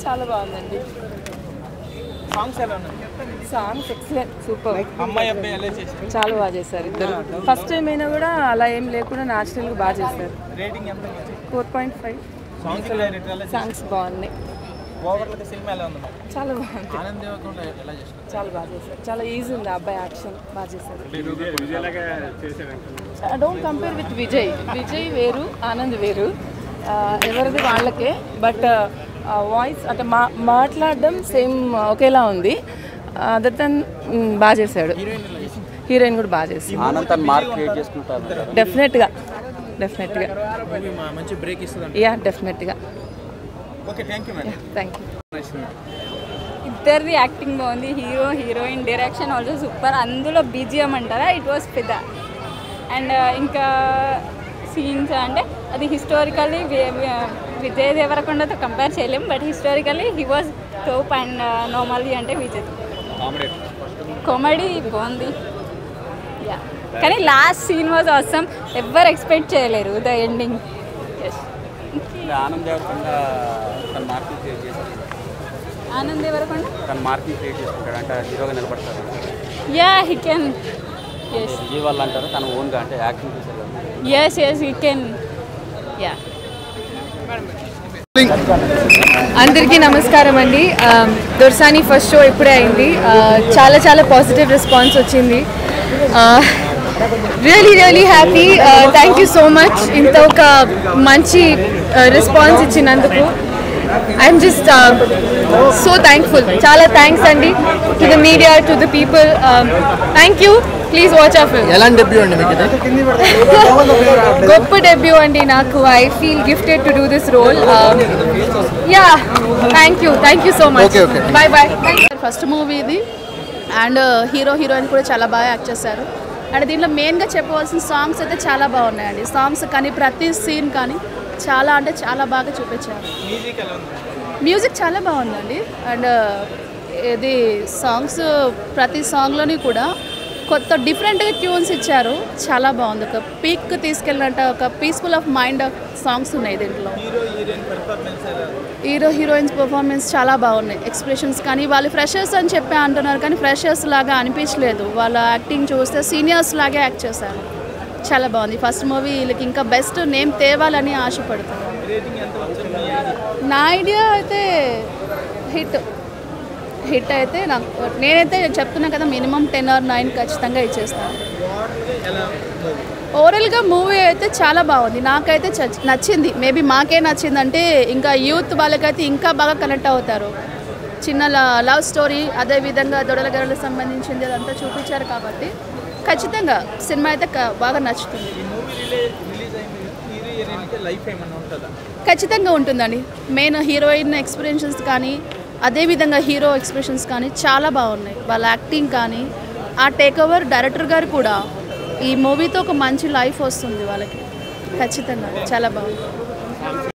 చాలా బాగుందండి. సాంగ్స్ ఎలా ఉన్నాయి? Songs excellent, super. అమ్మాయి అబ్బాయి ఎలా చేశారు? చాలా బాగా చేశారు ఇద్దరు. ఫస్ట్ టైం అయినా కూడా అలా ఏం లేకుండా న్యాచురల్గా బాగా చేశారు. రేటింగ్ ఎంత? 4.5. సాంగ్స్ డైరెక్టర్ ఎలా చేశారు? సాంగ్స్ బాగున్నాయి. ఓవర్గా సినిమా ఎలా ఉంది? చాలా బాగుంది. ఆనంద్ దేవకొండ ఎలా చేశారు? చాలా బాగా చేశారు. చాలా ఈజీ ఉంది. అబ్బాయి యాక్షన్ బాగా చేశారు. Don't compare with Vijay. Vijay వేరు, ఆనంద్ వేరు, ఎవరిది వాళ్ళకే. బట్ వాయిస్ అంటే మాట్లాడడం సేమ్ ఒకేలా ఉంది. అదర్ దెన్ బాగా చేశాడు. హీరోయిన్ కూడా బాగా చేసింది. డెఫినెట్గా మంచి బ్రేక్ ఇస్తుంది. యా, డెఫినెట్గా. Okay, thank you madam. Thank you. ఇద్దరిది యాక్టింగ్ బాగుంది. Hero heroine direction also super. అందులో బీజిఎం అంటారా, ఇట్ వాస్ ఫిదా. అండ్ ఇంకా సీన్స్ అంటే అది హిస్టారికల్లీ విజయ్ దేవరకొండతో కంపేర్ చేయలేం. But historically he was top. And normally అంటే విజయ్ కామెడీ బాగుంది. యా, కానీ లాస్ట్ సీన్ వాజ్ ఆసమ్. ఎవ్వరు ఎక్స్పెక్ట్ చేయలేరు ద ఎండింగ్. ఆనంద్ దేవరకొండ ఆనంద్ దేవరకొండ తన మార్కింగ్ క్రియేట్ చేసుకుంటాడు అంటే హీరోగా నిలబడతాడు. Yeah, he can. Yes, Vijay వాళ్ళు అంటారు తన ఓన్గా అంటే యాక్టింగ్ చేశారు కదా. Yes yes he can. Yeah. అందరికీ నమస్కారం అండి. దొర్సాని ఫస్ట్ షో ఇప్పుడే అయింది. చాలా చాలా పాజిటివ్ రెస్పాన్స్ వచ్చింది. Really happy. Thank you so much ఇంత ఒక మంచి రెస్పాన్స్ ఇచ్చినందుకు. I'm just so thankful. చాలా థ్యాంక్స్ అండి to the media, to the people. Thank you. Please watch our film. ఎలాంటి డెబ్యూ అండి మీకు? గొప్ప డెబ్యూ అండి నాకు. I feel gifted to do this role. Yeah, thank you so much. Bye bye. First movie ఇది. And hero heroine కూడా చాలా బాగా యాక్ట్ చేశారు. అండ్ దీంట్లో మెయిన్గా చెప్పవలసిన సాంగ్స్ అయితే చాలా బాగున్నాయండి. సాంగ్స్ కానీ ప్రతి సీన్ కానీ చాలా అంటే చాలా బాగా చూపించారు. మ్యూజిక్ చాలా బాగుందండి. అండ్ ఇది సాంగ్స్ ప్రతి సాంగ్లోని కూడా కొత్త డిఫరెంట్గా ట్యూన్స్ ఇచ్చారు. చాలా బాగుంది. ఒక పీక్ తీసుకెళ్ళినట్టు ఒక పీస్ఫుల్ ఆఫ్ మైండ్ సాంగ్స్ ఉన్నాయి దీంట్లో. హీరో హీరోయిన్స్ పర్ఫార్మెన్స్ చాలా బాగున్నాయి. ఎక్స్ప్రెషన్స్ కానీ వాళ్ళు ఫ్రెషర్స్ అని చెప్పి అంటున్నారు కానీ ఫ్రెషర్స్ లాగా అనిపించలేదు. వాళ్ళ యాక్టింగ్ చూస్తే సీనియర్స్ లాగే యాక్ట్ చేశారు. చాలా బాగుంది. ఫస్ట్ మూవీ వీళ్ళకి ఇంకా బెస్ట్ నేమ్ తేవాలని ఆశపడుతున్నాను. నా ఐడియా అయితే హిట్ అయితే నేనైతే చెప్తున్నా కదా, మినిమం 10 or 9 ఖచ్చితంగా ఇచ్చేస్తాను. ఓవరాల్గా మూవీ అయితే చాలా బాగుంది. నాకైతే నచ్చింది. మేబీ మాకే నచ్చిందంటే ఇంకా యూత్ వాళ్ళకైతే ఇంకా బాగా కనెక్ట్ అవుతారు. చిన్న లవ్ స్టోరీ, అదేవిధంగా దొడల గడలకు సంబంధించింది అదంతా చూపించారు కాబట్టి ఖచ్చితంగా సినిమా అయితే బాగా నచ్చుతుంది. ఖచ్చితంగా ఉంటుందండి. మెయిన్ హీరోయిన్ ఎక్స్పీరియన్సెస్ కానీ అదేవిధంగా హీరో ఎక్స్ప్రెషన్స్ కానీ చాలా బాగున్నాయి. వాళ్ళ యాక్టింగ్ కానీ ఆ టేక్ ఓవర్ డైరెక్టర్ గారు కూడా ఈ మూవీతో ఒక మంచి లైఫ్ వస్తుంది వాళ్ళకి. ఖచ్చితంగా చాలా బాగుంది.